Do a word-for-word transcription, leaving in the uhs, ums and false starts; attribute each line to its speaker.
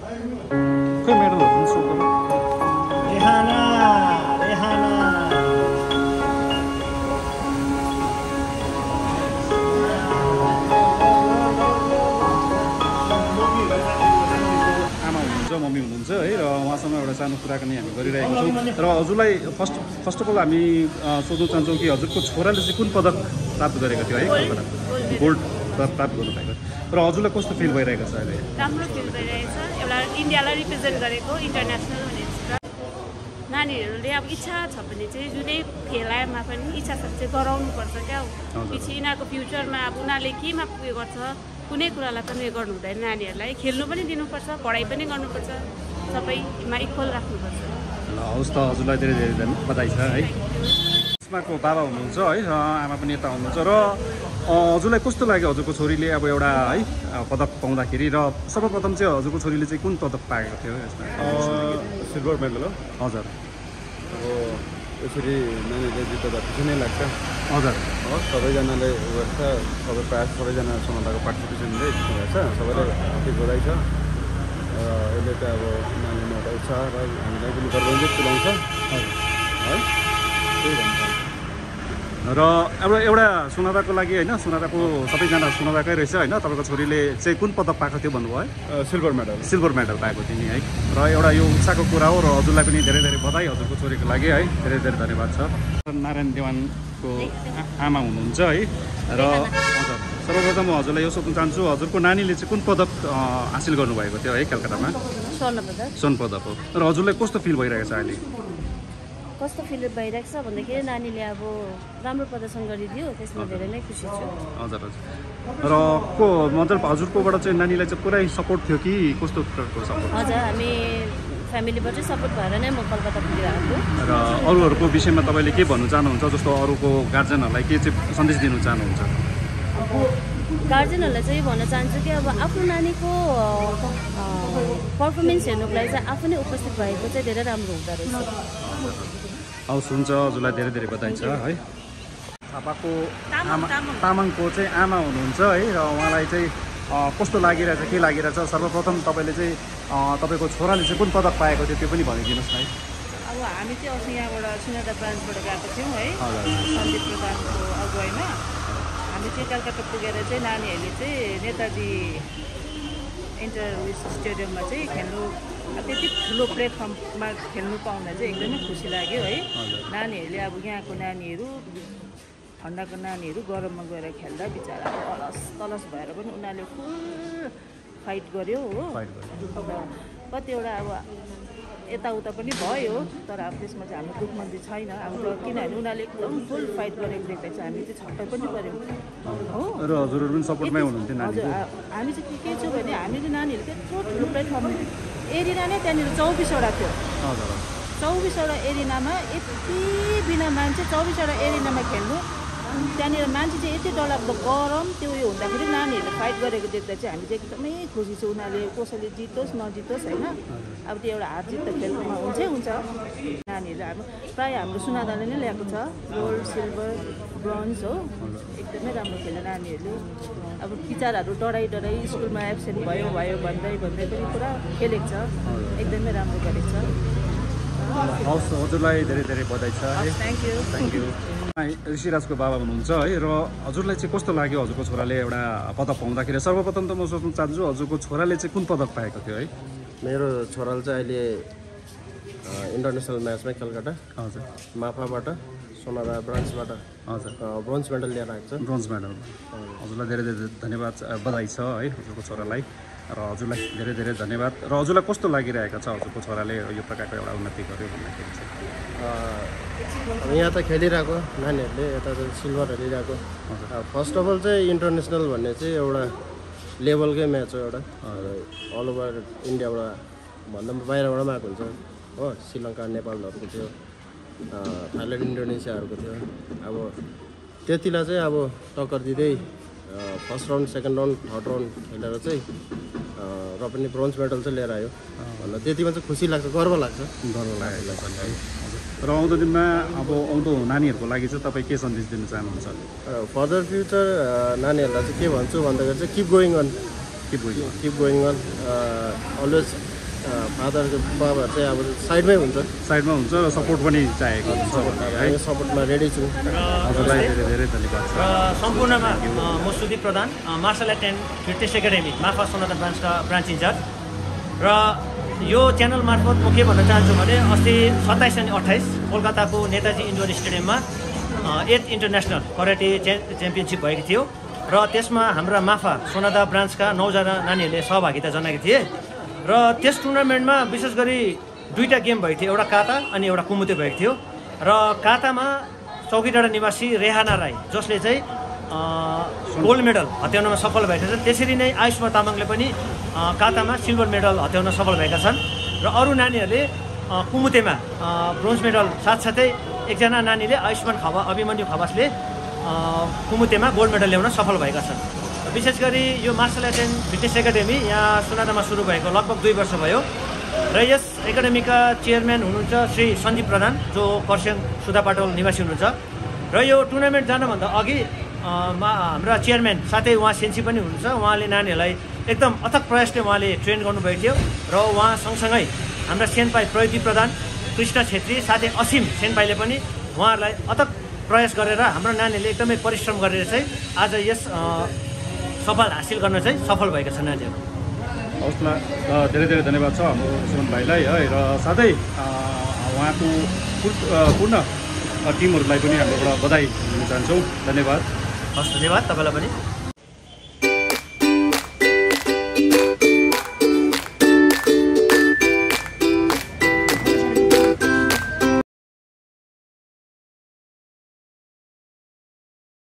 Speaker 1: खै मेडलहरु पनि सो गर्नु
Speaker 2: रेहाना रेहाना
Speaker 1: आमा हुनुहुन्छ मम्मी हुनुहुन्छ है र उहाँसँग एउटा सानो कुराकानी हामी गरिरहेको छौँ र हजुरलाई फर्स्ट फर्स्ट अफ अल हामी सोध्न चाहन्छौँ कि हजुरको छोराले चाहिँ कुन पदक प्राप्त गरेको थियो है गोल्ड प्राप्त गर्नु भएको र हजुरलाई कस्तो फिल भइरहेको छ अहिले
Speaker 3: राम्रो फिल भइरहेछ एउटा इन्डियालाई रिप्रेजेन्ट गरेको इन्टरनेसनल भने नानीहरूले अब इच्छा छ भने चाहिँ जुनै खेलामा पनि इच्छा छ चाहिँ गराउनुपर्छ क्या हो पछि यिनीहरूको फ्युचरमा अब उनीहरूले केमा उयो गर्छ कुनै कुरालाई पनि उयो गर्नु हुँदैन नानीहरूलाई खेल्नु पनि दिनुपर्छ पढाइ पनि गर्नुपर्छ सबैमा इक्वल राख्नुपर्छ
Speaker 1: ल हवस् त हजुरलाई धेरै धेरै बधाई छ है यसमाको बाबा हुनुहुन्छ है आमा पनि यता हुनुहुन्छ र हजुरलाई कस्तो लाग्यो हजुरको छोरीले अब एउटा है पदक पाउँदाखेरि र सर्वप्रथम चाहिँ हजुरको छोरीले चाहिँ कुन पदक पाएको थियो यसमा
Speaker 4: सिल्भर मेडल हो
Speaker 1: हजुर
Speaker 4: अब यसरी नानीले जित्दा खुसी नै लाग्छ
Speaker 1: हजुर
Speaker 4: हो सबैजनाले गर्छ सबै प्रायः सबैजना समाजको पार्टिसिपेसनले रहेछ सबैलाई ठिक बधाई छ यसले चाहिँ अब नानीमा एउटा उत्साह र हामीलाई पनि गर्वन्जित तुल्याउँछ है त्यही भन्छ
Speaker 1: र अब एउटा सुनादाको लागि होइन सुनादाको सबैजना सुनादाकै रहेछ होइन तपाईँको छोरीले चाहिँ कुन पदक पाएको थियो भन्नुभयो है
Speaker 4: सिल्भर मेडल
Speaker 1: सिल्भर मेडल पाएको थियो नि है र एउटा यो उत्साहको कुरा हो र हजुरलाई पनि धेरै धेरै बधाई हजुरको छोरीको लागि है धेरै धेरै धन्यवाद छ नारायण देवानको आमा हुनुहुन्छ है र हजुर सर्वप्रथम म हजुरलाई यो सोध्न चाहन्छु हजुरको नानीले चाहिँ कुन पदक हासिल गर्नुभएको थियो है कलकत्तामा
Speaker 3: स्वर्ण पदक
Speaker 1: स्वर्ण पदक हो र हजुरलाई कस्तो फिल भइरहेको छ अहिले
Speaker 3: कस्तो फिल भइरहेको छ भन्दाखेरि नानीले अब राम्रो प्रदर्शन गरिदियो त्यसमा धेरै नै खुसी छु
Speaker 1: हजुर हजुर र को मतलब हजुरकोबाट चाहिँ नानीलाई चाहिँ पुरै सपोर्ट थियो कि कस्तो प्रकारको सपोर्ट
Speaker 3: हजुर हामी फ्यामिलीबाटै सपोर्ट भएर नै म कलकत्ता पुगिरहेको
Speaker 1: र अरूहरूको विषयमा तपाईँले के भन्नु चाहनुहुन्छ जस्तो अरूको गार्जेनहरूलाई के चाहिँ सन्देश दिनु चाहनुहुन्छ
Speaker 3: गार्जेनहरूलाई चाहिँ भन्न चाहन्छु कि अब आफ्नो नानीको पर्फर्मेन्स हेर्नुको लागि चाहिँ आफू नै उपस्थित भएको चाहिँ धेरै राम्रो हुँदो रहेछ
Speaker 1: हवस् हुन्छ हजुरलाई धेरै धेरै बधाई छ है थापाको आमा तामाङको चाहिँ आमा हुनुहुन्छ है र उहाँलाई चाहिँ कस्तो लागिरहेछ के लागिरहेछ सर्वप्रथम तपाईँले चाहिँ तपाईँको छोराले चाहिँ कुन पदक पाएको थियो त्यो पनि भनिदिनुहोस् न है
Speaker 5: अब हामी चाहिँ अस्ति यहाँबाट सुनादा ब्रान्चबाट गएको थियौँ है सन्दीप प्रधानको अगुवाईमा हामी चाहिँ कलकत्ता पुगेर चाहिँ नानीहरूले चाहिँ नेताजी इन्टर उयस स्टेडियममा चाहिँ खेल्नु त्यति ठुलो प्लेटफर्ममा खेल्नु पाउँदा चाहिँ एकदमै खुसी लाग्यो है नानीहरूले अब यहाँको नानीहरू ठन्डाको नानीहरू गरममा गएर खेल्दा बिचरा अलस तलस भएर पनि उनीहरूले फुल फाइट गर्यो हो कतिवटा अब यताउता पनि भयो तर अब त्यसमा चाहिँ हाम्रो दुःखमन्दी छैन हाम्रो किनभने उनीहरूले एकदम फुल फाइट गरेको देख्दा चाहिँ हामी चाहिँ छक्कै पनि पऱ्यौँ हो
Speaker 1: र हजुरहरू पनि सपोर्टमै हुनुहुन्थ्यो
Speaker 5: हजुर हामी चाहिँ के छ भने हामीले नानीहरू त्यत्रो ठुलो प्लेटफर्म एरिना नै त्यहाँनिर चौबिसवटा थियो चौबिसवटा एरिनामा यति बिना मान्छे चौबिसवटा एरिनामा खेल्नु त्यहाँनिर मान्छे चाहिँ यति डरलाग्दो गरम त्यो उयो हुँदाखेरि नानीहरूले फाइट गरेको देख्दा चाहिँ हामी चाहिँ एकदमै खुसी छ उनीहरूले कसैले जितोस् नजितोस् होइन अब त्यो एउटा हार जित त खेलमा हुन्छै हुन्छ नानीहरू हाम्रो प्रायः हाम्रो सुनादाले नै ल्याएको छ गोल्ड सिल्भर ब्रोन्ज हो एकदमै राम्रो खेल्यो नानीहरूले अब टिचरहरू डराइ डराइ स्कुलमा एब्सेन्ट भयो भयो भन्दै भन्दै पनि पुरा खेलेको छ एकदमै राम्रो गरेको छ
Speaker 1: हवस् हजुरलाई धेरै धेरै बधाई छ
Speaker 5: थ्याङ्क यू
Speaker 1: थ्याङ्क यू ऋषिराजको बाबा हुनुहुन्छ है र हजुरलाई चाहिँ कस्तो लाग्यो हजुरको छोराले एउटा पदक पाउँदाखेरि सर्वप्रथम त म सोध्न चाहन्छु हजुरको छोराले चाहिँ कुन पदक पाएको थियो है
Speaker 6: मेरो छोराले चाहिँ अहिले इन्टरनेसनल म्याचमै कलकत्ता
Speaker 1: हजुर
Speaker 6: माफाबाट सोनादा ब्रान्चबाट
Speaker 1: हजुर
Speaker 6: ब्रोन्ज मेडल लिएर आएको छ
Speaker 1: ब्रोन्ज मेडल हजुरलाई धेरै धेरै धन्यवाद बधाई छ है हजुरको छोरालाई र हजुरलाई धेरै धेरै धन्यवाद र हजुरलाई कस्तो लागिरहेको छ हजुरको छोराले यो प्रकारको एउटा उन्नति गर्यो भन्दाखेरि
Speaker 6: चाहिँ यहाँ त खेलिरहेको नानीहरूले यता त सिल्भर लिइरहेको फर्स्ट अफ अल चाहिँ इन्टरनेसनल भन्ने चाहिँ एउटा लेभलकै म्याच हो एउटा अल ओभर इन्डियाबाट भन्दा बाहिरबाट पनि आएको हुन्छ हो श्रीलङ्का नेपालहरूको थियो थाइल्यान्ड इन्डोनेसियाहरूको थियो अब त्यतिलाई चाहिँ अब टक्कर दिँदै first round second round third round खेलेर चाहिँ र पनि ब्रोन्ज मेडल चाहिँ लिएर आयो भन्दा त्यतिमा चाहिँ खुसी लाग्छ गर्व लाग्छ
Speaker 1: गर्व लागेको छ है र आउँदो दिनमा अब आउँदो नानीहरूको लागि चाहिँ तपाईँ के सन्देश दिन चाहनुहुन्छ
Speaker 6: फर्दर फ्युचर नानीहरूलाई चाहिँ के भन्छु भन्दाखेरि चाहिँ keep going on
Speaker 1: keep going
Speaker 6: keep going on always फादरको बाबाहरू चाहिँ अब साइडमै हुन्छ
Speaker 1: साइडमा हुन्छ र सपोर्ट पनि चाहेको हुन्छ भने है
Speaker 6: हामी सपोर्टमा रेडी छौँ
Speaker 1: हजुरलाई धेरै धेरै धन्यवाद छ
Speaker 2: र सम्पूर्णमा म Sudip Pradhan martial art and fitness academy माफा सोनादा ब्रान्चका ब्रान्च इन्चार्ज र यो च्यानल मार्फत म के भन्न चाहन्छु भने अस्ति सत्ताइस अनि अट्ठाइस कोलकाताको नेताजी इन्डोर स्टेडियममा एथ इन्टरनेसनल कराटे च्याम्पियनसिप भएको थियो र त्यसमा हाम्रा माफा सोनादा ब्रान्चका नौजना नानीहरूले सहभागिता जनाएका थिए र त्यस टुर्नामेन्टमा विशेष गरी दुईवटा गेम भएको थियो एउटा काता अनि एउटा कुमुते भएको थियो र कातामा चौकीडाँडा निवासी रेहाना राई जसले चाहिँ गोल्ड मेडल हत्याउनमा सफल भएका छन् त्यसरी नै आयुष्मा तामाङले पनि कातामा सिल्भर मेडल हत्याउन सफल भएका छन् र अरू नानीहरूले कुमुतेमा ब्रोन्ज मेडल साथसाथै एकजना नानीले आयुष्मान खवा अभिमन्यु खवासले कुमुतेमा गोल्ड मेडल ल्याउन सफल भएका छन्। विशेष गरी यो martial art and fitness academy यहाँ सुनादामा सुरु भएको लगभग दुई वर्ष भयो र यस एकाडेमीका चेयरम्यान हुनुहुन्छ श्री सञ्जीव प्रधान जो खरसाङ सुधा पाटोल निवासी हुनुहुन्छ र यो टुर्नामेन्ट जानभन्दा अघि हाम्रा चेयरम्यान साथै उहाँ सेन्सी पनि हुनुहुन्छ उहाँले नानीहरूलाई एकदम अथक प्रयासले उहाँले ट्रेन गर्नुभएको थियो र उहाँ सँगसँगै हाम्रा सेनपाई प्रयुति प्रधान कृष्ण छेत्री साथै असीम सेनपाईले पनि उहाँहरूलाई अथक प्रयास गरेर हाम्रो नानीहरूले एकदमै परिश्रम गरेर चाहिँ आज यस सफल हासिल गर्न चाहिँ सफल भएका छन् नानीहरू।
Speaker 1: हवस् धेरै धेरै धन्यवाद छ हाम्रो सुमन भाइलाई है र साथै उहाँको पूर्ण टिमहरूलाई पनि हाम्रोबाट बधाई दिन चाहन्छौँ। धन्यवाद।
Speaker 2: हस् धन्यवाद तपाईँलाई पनि।